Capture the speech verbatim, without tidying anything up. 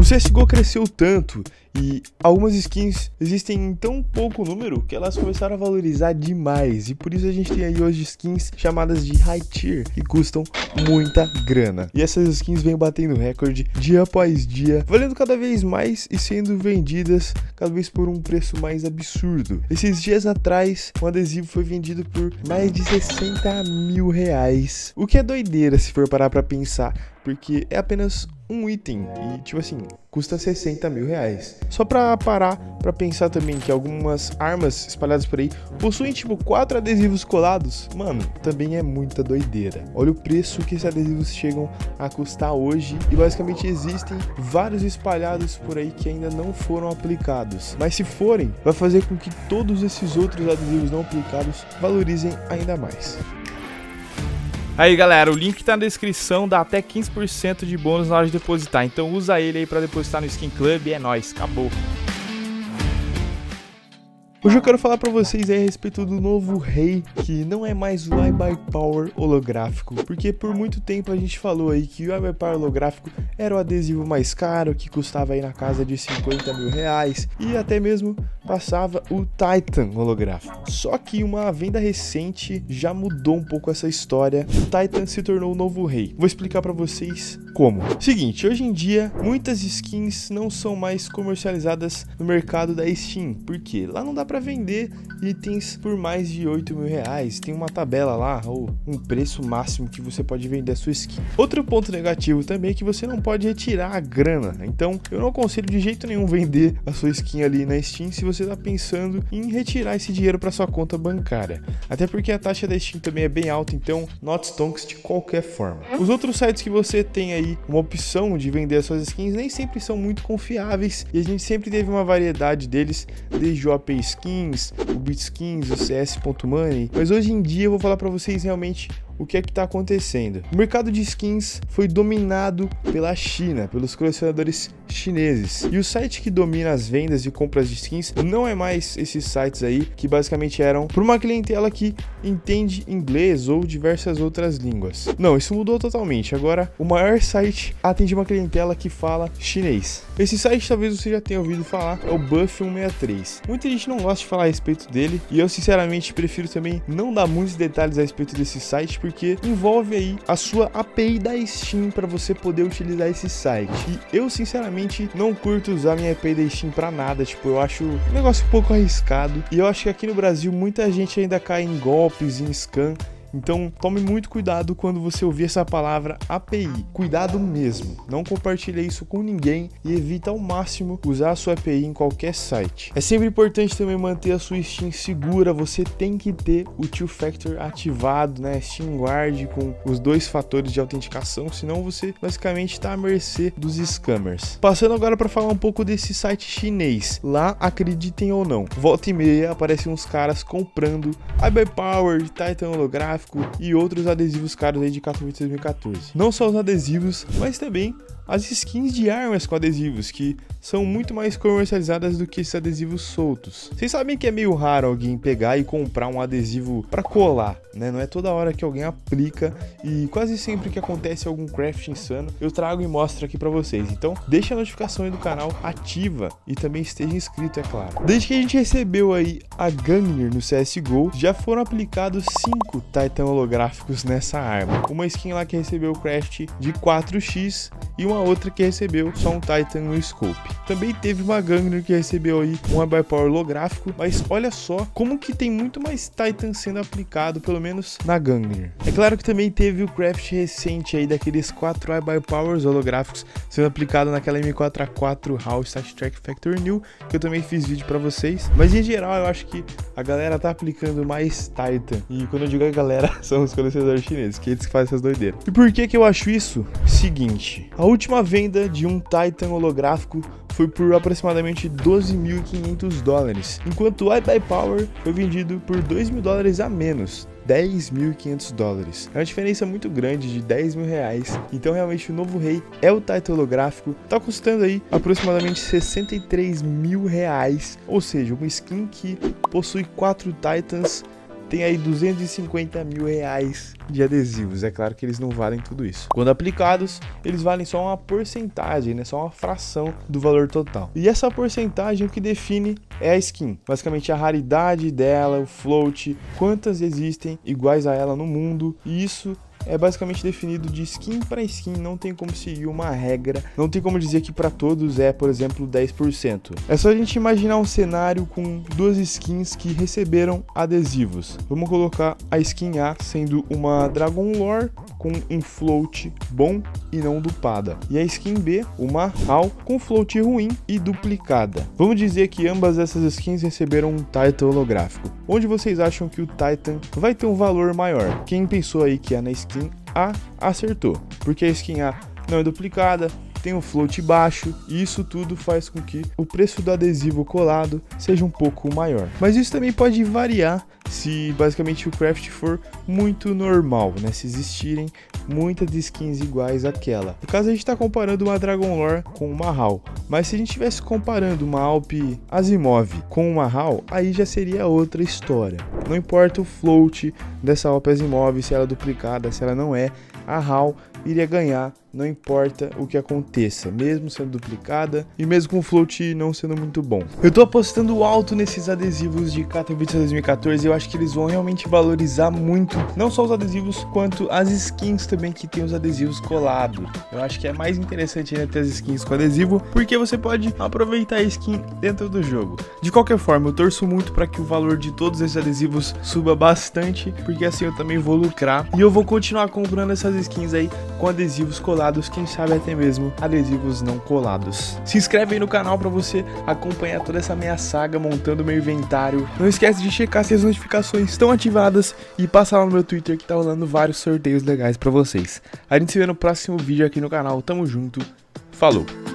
C S G O cresceu tanto e algumas skins existem em tão pouco número que elas começaram a valorizar demais, e por isso a gente tem aí hoje skins chamadas de high tier que custam muita grana. E essas skins vêm batendo recorde dia após dia, valendo cada vez mais e sendo vendidas cada vez por um preço mais absurdo. Esses dias atrás, um adesivo foi vendido por mais de sessenta mil reais, o que é doideira se for parar pra pensar, porque é apenas um item e, tipo assim, custa sessenta mil reais. Só pra parar pra pensar também que algumas armas espalhadas por aí possuem, tipo, quatro adesivos colados, mano, também é muita doideira. Olha o preço que esses adesivos chegam a custar hoje, e basicamente existem vários espalhados por aí que ainda não foram aplicados. Mas se forem, vai fazer com que todos esses outros adesivos não aplicados valorizem ainda mais. Aí galera, o link tá na descrição, dá até quinze por cento de bônus na hora de depositar, então usa ele aí pra depositar no Skin Club e é nóis, acabou. Hoje eu quero falar pra vocês aí a respeito do novo rei, que não é mais o iBuyPower holográfico, porque por muito tempo a gente falou aí que o iBuyPower holográfico era o adesivo mais caro, que custava aí na casa de cinquenta mil reais, e até mesmo passava o Titan holográfico. Só que uma venda recente já mudou um pouco essa história, o Titan se tornou o novo rei. Vou explicar pra vocês como. Seguinte, hoje em dia muitas skins não são mais comercializadas no mercado da Steam, porque lá não dá pra vender itens por mais de oito mil reais, tem uma tabela lá, ou um preço máximo que você pode vender a sua skin. Outro ponto negativo também é que você não pode retirar a grana, então eu não aconselho de jeito nenhum vender a sua skin ali na Steam se você tá pensando em retirar esse dinheiro para sua conta bancária, até porque a taxa da Steam também é bem alta, então not stonks de qualquer forma. Os outros sites que você tem aí uma opção de vender as suas skins nem sempre são muito confiáveis, e a gente sempre teve uma variedade deles, desde o A P Skins, o BitSkins, o C S ponto money, mas hoje em dia eu vou falar para vocês realmente o que é que está acontecendo. O mercado de skins foi dominado pela China, pelos colecionadores chineses. E o site que domina as vendas e compras de skins não é mais esses sites aí, que basicamente eram para uma clientela que entende inglês ou diversas outras línguas. Não, isso mudou totalmente. Agora, o maior site atende uma clientela que fala chinês. Esse site talvez você já tenha ouvido falar, é o Buff cento e sessenta e três. Muita gente não gosta de falar a respeito dele, e eu sinceramente prefiro também não dar muitos detalhes a respeito desse site, porque envolve aí a sua A P I da Steam para você poder utilizar esse site. E eu sinceramente não curto usar minha A P I da Steam para nada, tipo, eu acho um negócio um pouco arriscado, e eu acho que aqui no Brasil muita gente ainda cai em golpes, em scam. Então tome muito cuidado quando você ouvir essa palavra A P I, cuidado mesmo, não compartilhe isso com ninguém e evita ao máximo usar a sua A P I em qualquer site. É sempre importante também manter a sua Steam segura, você tem que ter o Two Factor ativado, né, Steam Guard com os dois fatores de autenticação, senão você basicamente está à mercê dos scammers. Passando agora para falar um pouco desse site chinês, lá acreditem ou não, volta e meia aparecem uns caras comprando iBuyPower, Titan holográfico e outros adesivos caros aí de Katowice dois mil e quatorze. Não só os adesivos, mas também as skins de armas com adesivos, que são muito mais comercializadas do que esses adesivos soltos. Vocês sabem que é meio raro alguém pegar e comprar um adesivo para colar, né? Não é toda hora que alguém aplica, e quase sempre que acontece algum craft insano, eu trago e mostro aqui para vocês. Então deixa a notificação aí do canal ativa e também esteja inscrito, é claro. Desde que a gente recebeu aí a Gungnir no C S G O, já foram aplicados cinco Titan holográficos nessa arma. Uma skin lá que recebeu o craft de quatro x e uma outra que recebeu só um Titan no scope. Também teve uma Gungnir que recebeu aí um iBuyPower holográfico, mas olha só como que tem muito mais Titan sendo aplicado, pelo menos na Gungnir. É claro que também teve o craft recente aí daqueles quatro iBuyPowers holográficos sendo aplicado naquela M quatro A quatro HAL Star Trek Factory New, que eu também fiz vídeo pra vocês, mas em geral eu acho que a galera tá aplicando mais Titan, e quando eu digo a galera, são os colecionadores chineses, que eles que fazem essas doideiras. E por que que eu acho isso? Seguinte, a última venda de um Titan holográfico foi por aproximadamente doze mil e quinhentos dólares, enquanto o iBuyPower foi vendido por dois mil dólares a menos, dez mil e quinhentos dólares. É uma diferença muito grande de dez mil reais. Então realmente o novo rei é o Titan holográfico, tá custando aí aproximadamente sessenta e três mil reais, ou seja, uma skin que possui quatro Titans tem aí duzentos e cinquenta mil reais de adesivos. É claro que eles não valem tudo isso. Quando aplicados, eles valem só uma porcentagem, né? Só uma fração do valor total. E essa porcentagem o que define é a skin. Basicamente a raridade dela, o float, quantas existem iguais a ela no mundo. E isso é basicamente definido de skin para skin, não tem como seguir uma regra, não tem como dizer que para todos é, por exemplo, dez por cento. É só a gente imaginar um cenário com duas skins que receberam adesivos. Vamos colocar a skin A sendo uma Dragon Lore com um float bom e não dupada, e a skin B, uma HAL com float ruim e duplicada. Vamos dizer que ambas essas skins receberam um Titan holográfico. Onde vocês acham que o Titan vai ter um valor maior? Quem pensou aí que é na skin A, acertou, porque a skin A não é duplicada, tem um float baixo, e isso tudo faz com que o preço do adesivo colado seja um pouco maior. Mas isso também pode variar se basicamente o craft for muito normal, né? Se existirem muitas skins iguais àquela. No caso a gente está comparando uma Dragon Lore com uma HAL, mas se a gente estivesse comparando uma Alp Asimov com uma HAL, aí já seria outra história. Não importa o float dessa Alp Asimov, se ela é duplicada, se ela não é, a HAL iria ganhar, não importa o que aconteça, mesmo sendo duplicada e mesmo com o float não sendo muito bom. Eu tô apostando alto nesses adesivos de Katowice dois mil e quatorze, eu acho que eles vão realmente valorizar muito, não só os adesivos, quanto as skins também que tem os adesivos colados. Eu acho que é mais interessante ainda ter as skins com adesivo, porque você pode aproveitar a skin dentro do jogo. De qualquer forma, eu torço muito para que o valor de todos esses adesivos suba bastante, porque assim eu também vou lucrar e eu vou continuar comprando essas skins aí com adesivos colados, quem sabe até mesmo adesivos não colados. Se inscreve aí no canal para você acompanhar toda essa minha saga montando meu inventário. Não esquece de checar se as notificações estão ativadas e passar lá no meu Twitter que tá rolando vários sorteios legais para vocês. A gente se vê no próximo vídeo aqui no canal. Tamo junto, falou!